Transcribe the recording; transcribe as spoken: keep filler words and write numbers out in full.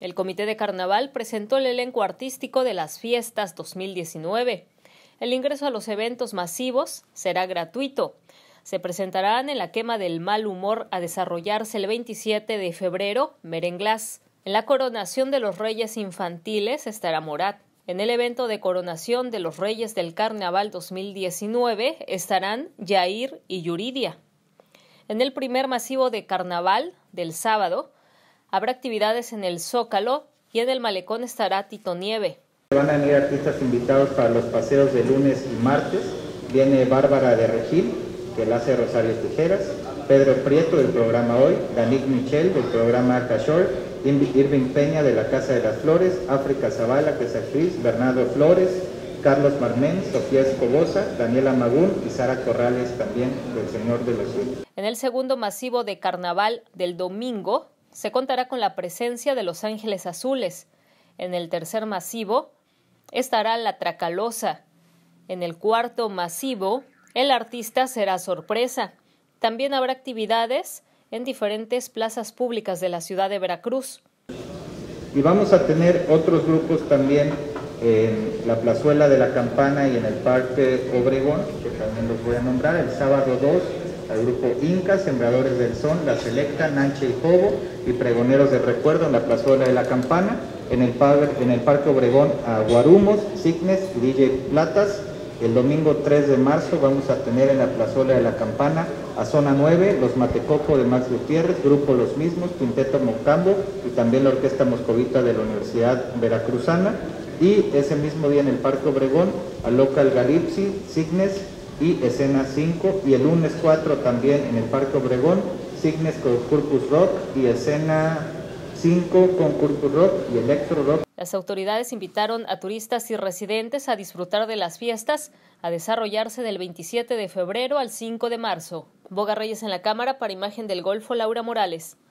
El Comité de Carnaval presentó el elenco artístico de las fiestas dos mil diecinueve. El ingreso a los eventos masivos será gratuito. Se presentarán en la Quema del Mal Humor a desarrollarse el veintisiete de febrero, Merenglás. En la coronación de los Reyes Infantiles estará Morat. En el evento de coronación de los Reyes del Carnaval dos mil diecinueve estarán Yair y Yuridia. En el primer masivo de Carnaval del sábado, habrá actividades en el Zócalo y en el Malecón estará Tito Nieve. Van a venir artistas invitados para los paseos de lunes y martes. Viene Bárbara de Regil, que la hace Rosario Tijeras, Pedro Prieto del programa Hoy, Danick Michel del programa Arcashore, Irving Peña de la Casa de las Flores, África Zavala, que es actriz, Bernardo Flores, Carlos Marmén, Sofía Escobosa, Daniela Magún y Sara Corrales también del Señor de los Cielos. En el segundo masivo de Carnaval del domingo se contará con la presencia de Los Ángeles Azules. En el tercer masivo estará La Tracalosa. En el cuarto masivo, el artista será Sorpresa. También habrá actividades en diferentes plazas públicas de la ciudad de Veracruz. Y vamos a tener otros grupos también en la Plazuela de la Campana y en el Parque Obregón, que también los voy a nombrar. El sábado dos, al grupo Inca, Sembradores del Son, La Selecta, Nanche y Jobo y Pregoneros del Recuerdo en la Plazuela de la Campana. En el, en el Parque Obregón a Guarumos, Signes y D J Platas. El domingo tres de marzo vamos a tener en la Plazuela de la Campana a Zona nueve, Los Matecoco de Max Gutiérrez, Grupo Los Mismos, Quinteto Mocambo y también la Orquesta Moscovita de la Universidad Veracruzana. Y ese mismo día en el Parque Obregón a Local Galipsi, Signes y Escena cinco. Y el lunes cuatro también en el Parque Obregón, Signes con Corpus Rock y Escena cinco con Corpus Rock y Electro Rock. Las autoridades invitaron a turistas y residentes a disfrutar de las fiestas a desarrollarse del veintisiete de febrero al cinco de marzo. Boga Reyes en la cámara para Imagen del Golfo, Laura Morales.